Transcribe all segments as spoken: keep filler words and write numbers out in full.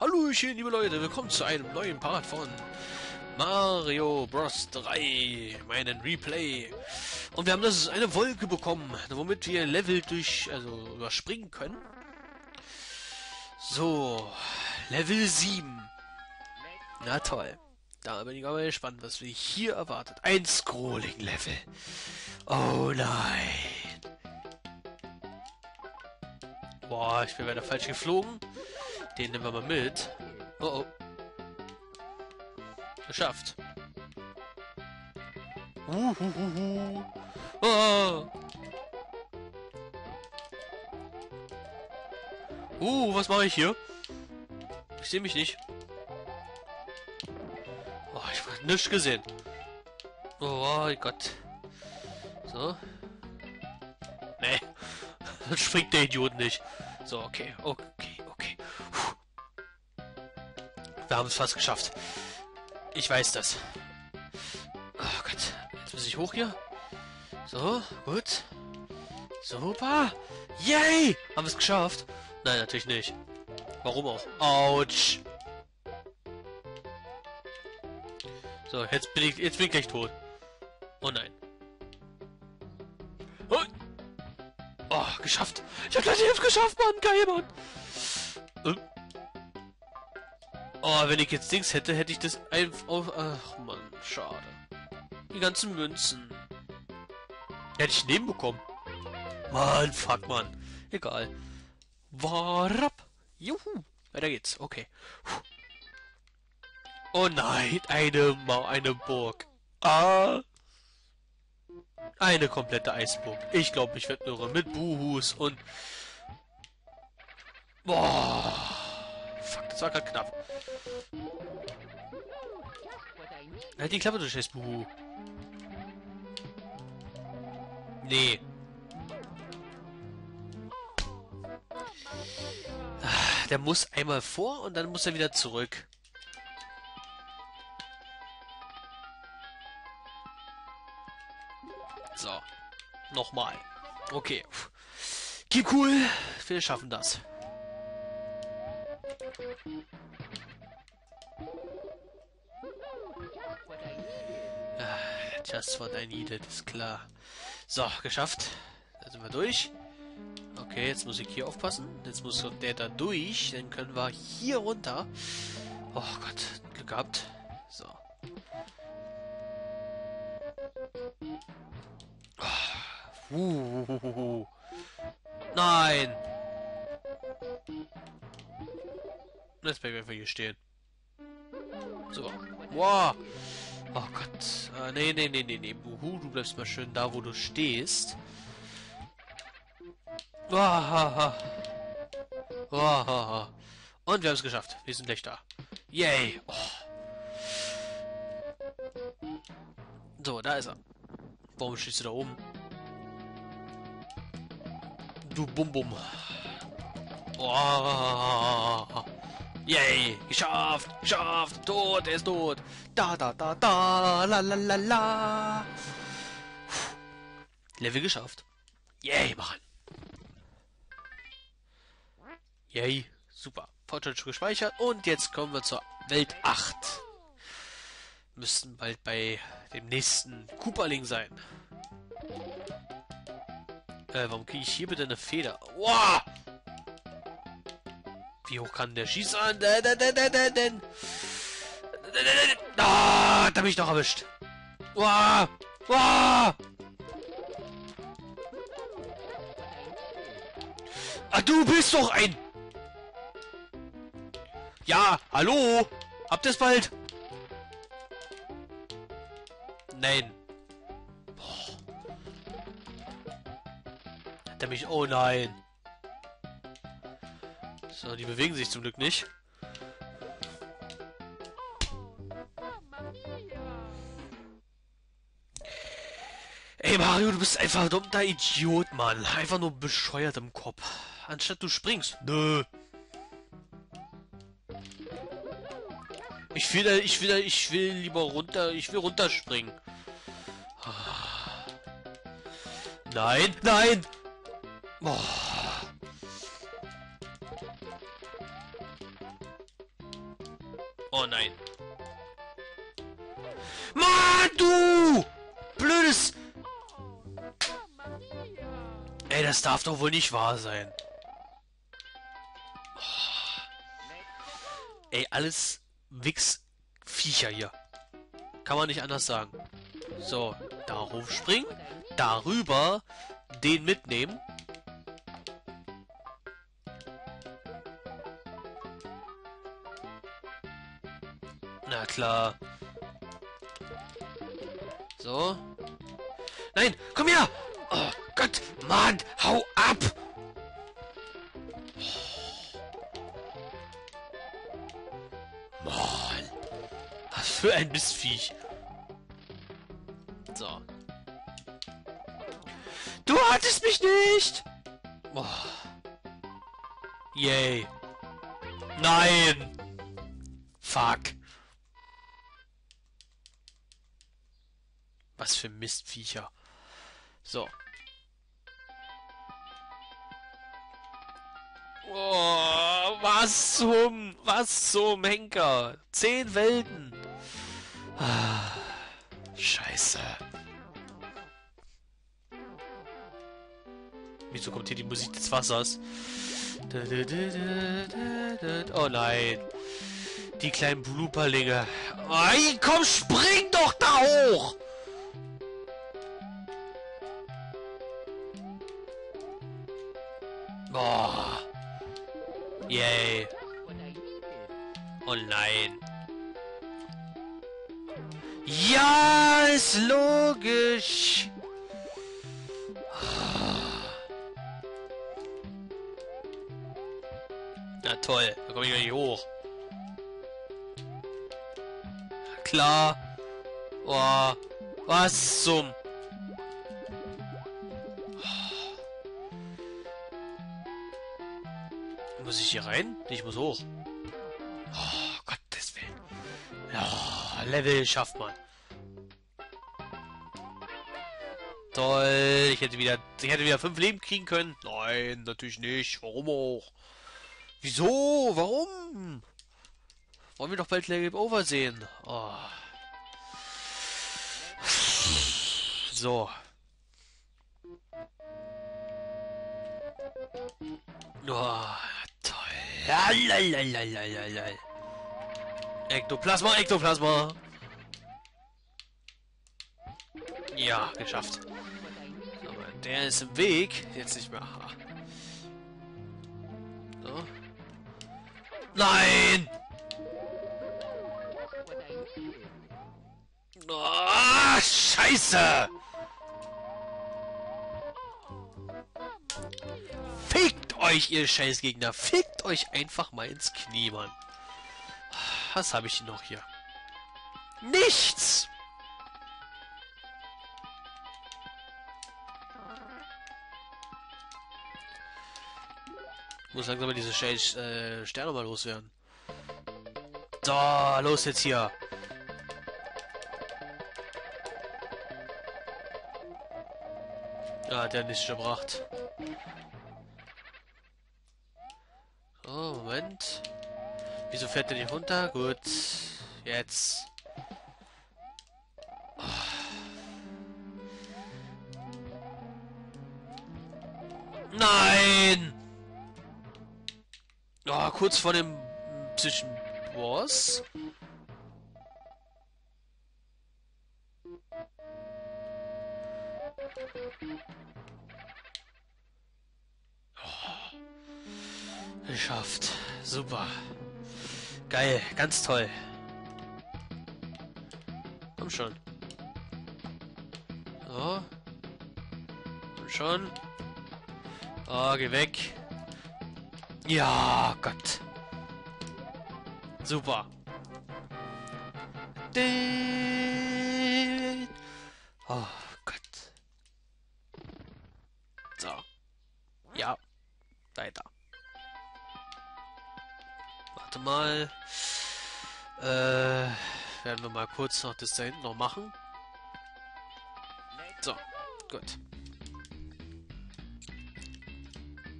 Hallöchen, liebe Leute, willkommen zu einem neuen Part von Mario Bros. drei, meinen Replay. Und wir haben das eine Wolke bekommen, womit wir Level durch, also überspringen können. So, Level sieben. Na toll. Da bin ich aber gespannt, was wir hier erwartet. Ein Scrolling-Level. Oh nein. Boah, ich bin wieder falsch geflogen. Den nehmen wir mal mit. Oh oh. Geschafft. Uhuhuhu. Oh. Uh, was mache ich hier? Ich sehe mich nicht. Oh, ich habe nichts gesehen. Oh Gott. So. Nee. Dann springt der Idiot nicht. So, okay. Okay, okay. Puh. Wir haben es fast geschafft. Ich weiß das. Oh Gott. Jetzt muss ich hoch hier. So, gut. Super. Yay! Haben wir es geschafft? Nein, natürlich nicht. Warum auch? Autsch. So, jetzt bin ich, jetzt bin ich gleich tot. Oh nein. Oh, oh geschafft. Ich hab gleich jetzt geschafft, Mann. Geil, Mann. Hm? Oh, wenn ich jetzt Dings hätte, hätte ich das einfach auf... Ach, Mann. Schade. Die ganzen Münzen. Hätte ich neben bekommen. Mann, fuck, Mann. Egal. Warab. Juhu. Weiter geht's. Okay. Puh. Oh nein, eine Ma eine Burg. Ah. Eine komplette Eisburg. Ich glaube, ich werde irre mit Buhus und... Boah. Fuck, das war gerade knapp. Halt die Klappe, du scheiß Buhu. Nee. Der muss einmal vor und dann muss er wieder zurück. So. Nochmal. Okay. Gib cool. Wir schaffen das. Just what I needed, ist klar. So, geschafft. Da sind wir durch. Okay, jetzt muss ich hier aufpassen. Jetzt muss der da durch. Dann können wir hier runter. Oh Gott, Glück gehabt. So. Uh, nein! Jetzt bleibe ich einfach hier stehen. So. Wow! Oh Gott. Äh, nee, nee, nee, nee, nee. Buhu, du bleibst mal schön da, wo du stehst. Wow. Wow. Und wir haben es geschafft. Wir sind gleich da. Yay! Oh. So, da ist er. Warum stehst du da oben? Du Bum-Bum. Oh. Yay! Geschafft! Geschafft! Tot! Er ist tot! Da, da, da, da! La, la, la, la! Level geschafft. Yay, Mann! Yay! Super. Fortschritt schon gespeichert. Und jetzt kommen wir zur Welt acht. Müssten bald bei dem nächsten Koopaling sein. Äh, warum kriege ich hier bitte eine Feder? Wow! Wie hoch kann der schießen? Ah, da bin ich doch erwischt. Wow! Wow! Ah, du bist doch ein... Ja, hallo? Habt ihr's bald? Nein. Boah. Hat er mich... Oh nein. So, die bewegen sich zum Glück nicht. Ey Mario, du bist einfach ein dummer Idiot, Mann. Einfach nur bescheuert im Kopf. Anstatt du springst. Nö. Ich will, ich will, ich will lieber runter, ich will runterspringen. Nein, nein. Boah. Oh nein. Mann, du! Blödes... Ey, das darf doch wohl nicht wahr sein. Oh. Ey, alles Wichs-Viecher hier. Kann man nicht anders sagen. So, darauf springen, darüber, den mitnehmen. Na klar. So. Nein, komm her! Oh Gott, Mann, hau ab! Mann. Was für ein Mistviech. So. Du hattest mich nicht! Oh. Yay. Nein! Fuck. Was für Mistviecher. So. Oh, was zum... Was zum Henker? Zehn Welten. Ah, Scheiße. Wieso kommt hier die Musik des Wassers? Oh nein. Die kleinen Blooperlinge. Ei, komm, spring doch da hoch! Oh. Yay. Oh nein. Ja, ist logisch. Na toll, da komme ich ja nicht hoch. Klar. Oh, was zum... Muss ich hier rein? Ich muss hoch. Oh, Gottes Willen. Oh, Level schafft man. Toll. Ich hätte wieder, ich hätte wieder fünf Leben kriegen können. Nein, natürlich nicht. Warum auch? Wieso? Warum? Wollen wir doch bald Level Over sehen. Oh. So. Oh, toll. Lalalala. Ektoplasma, Ektoplasma. Ja, geschafft. Aber der ist im Weg. Jetzt nicht mehr. Aha. So. Nein! Oh, Scheiße! Fickt euch, ihr Scheißgegner. Fickt euch einfach mal ins Knie, Mann. Was habe ich noch hier? Nichts! Ich muss langsam mal diese Scheiß äh, Sterne mal loswerden. So, los jetzt hier. Ah, der hat nichts gebracht. So, Moment. Wieso fährt der nicht runter? Gut. Jetzt. Oh. Nein! Oh, kurz vor dem Zwischenboss. Oh. Geschafft. Super. Geil. Ganz toll. Komm schon. So. Komm schon. Oh, geh weg. Ja, Gott. Super. Oh Gott. So. Ja. Weiter. Warte mal. Äh, werden wir mal kurz noch das da hinten noch machen. So. Gut.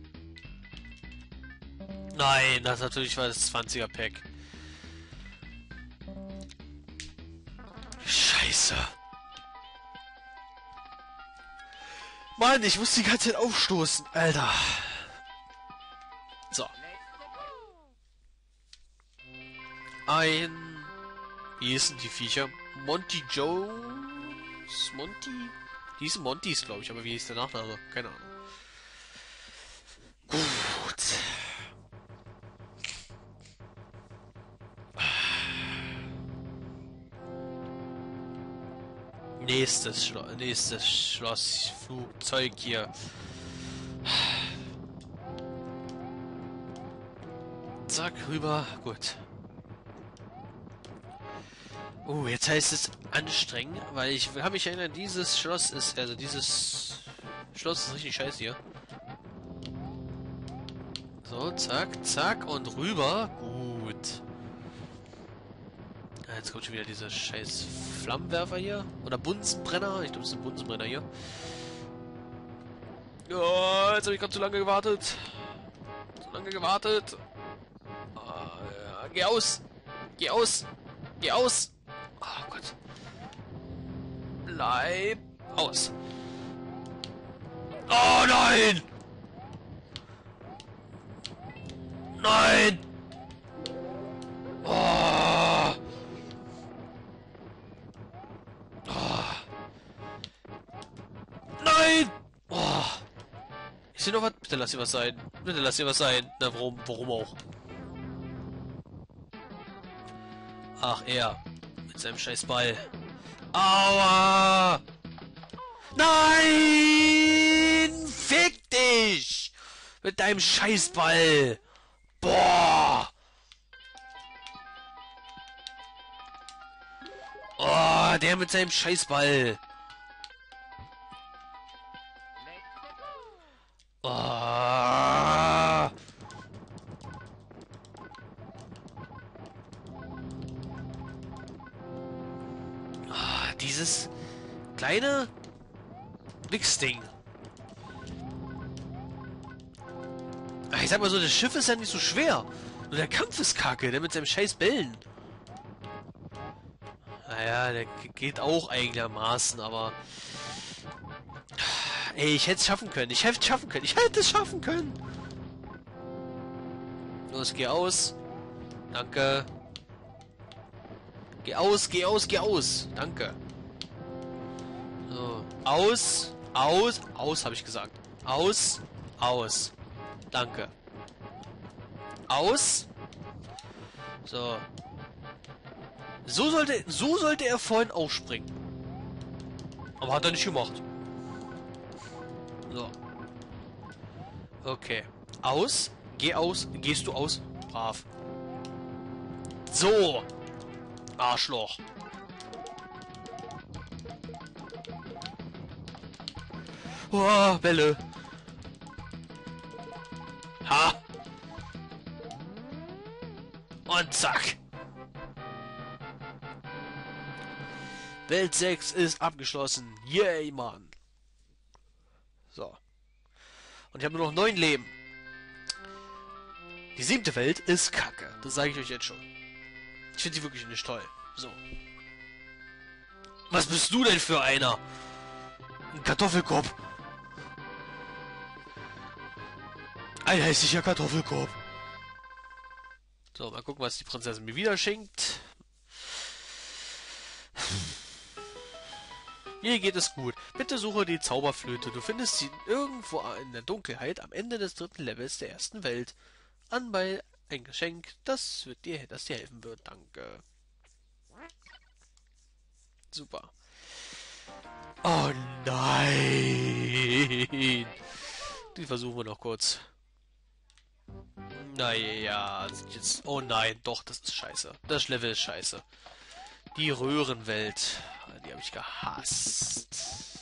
Nein, das natürlich war das zwanziger Pack. Scheiße. Mann, ich muss die ganze Zeit aufstoßen, Alter. So. Ein... Wie hießen die Viecher? Monty Jones? Monty? Die hießen Montys, glaube ich, aber wie hieß der Nachname? Keine Ahnung. Gut. Nächstes Schloss, nächstes Schloss, Flugzeug hier. Zack, rüber, gut. Oh, jetzt heißt es anstrengend, weil ich kann mich erinnern, dieses Schloss ist, also dieses Schloss ist richtig scheiße hier. So, zack, zack und rüber. Gut. Ja, jetzt kommt schon wieder dieser scheiß Flammenwerfer hier. Oder Bunsenbrenner. Ich glaube, das ist ein Bunsenbrenner hier. Ja, jetzt habe ich gerade zu lange gewartet. Zu lange gewartet. Ah, ja, geh aus. Geh aus. Geh aus. Oh Gott. Bleib aus. Oh nein! Nein! Oh! Oh! Nein! Oh! Ich sehe noch was. Bitte lass hier was sein. Bitte lass hier was sein. Na, warum, warum auch? Ach, er. Mit seinem scheiß Ball. Aua! Nein! Fick dich! Mit deinem Scheißball! Boah! Oh, der mit seinem Scheißball! Oh! Oh, dieses kleine Wichsding. Ich sag mal so, das Schiff ist ja nicht so schwer. Nur der Kampf ist kacke, der mit seinem scheiß Bällen. Naja, der geht auch einigermaßen, aber... Ey, ich hätte es schaffen können. Ich hätte es schaffen können. Ich hätte es schaffen können. Los, geh aus. Danke. Geh aus, geh aus, geh aus. Danke. So. Aus. Aus. Aus, habe ich gesagt. Aus. Aus. Danke. Aus. So. So sollte, so sollte er vorhin aufspringen. Aber hat er nicht gemacht. So. Okay. Aus. Geh aus. Gehst du aus? Brav. So. Arschloch. Oh, Bälle. Ha. Und zack. Welt sechs ist abgeschlossen. Yay, Mann. So. Und ich habe nur noch neun Leben. Die siebte Welt ist kacke. Das sage ich euch jetzt schon. Ich finde sie wirklich nicht toll. So. Was bist du denn für einer? Ein Kartoffelkorb. Ein hässlicher Kartoffelkorb. So, mal gucken, was die Prinzessin mir wieder schenkt. Hier geht es gut. Bitte suche die Zauberflöte. Du findest sie irgendwo in der Dunkelheit am Ende des dritten Levels der ersten Welt. Anbei ein Geschenk, das wird dir, das dir helfen wird. Danke. Super. Oh nein. Die versuchen wir noch kurz. Naja, jetzt... Oh nein, doch, das ist scheiße. Das Level ist scheiße. Die Röhrenwelt. Die habe ich gehasst.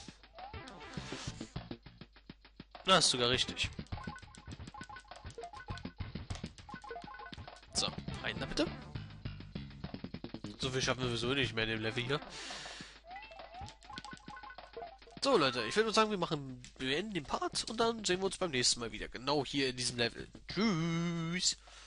Das ist sogar richtig. So, rein da bitte. So viel schaffen wir sowieso nicht mehr in dem Level hier. So Leute, ich würde sagen, wir machen, wir beenden den Part und dann sehen wir uns beim nächsten Mal wieder. Genau hier in diesem Level. Tschüss.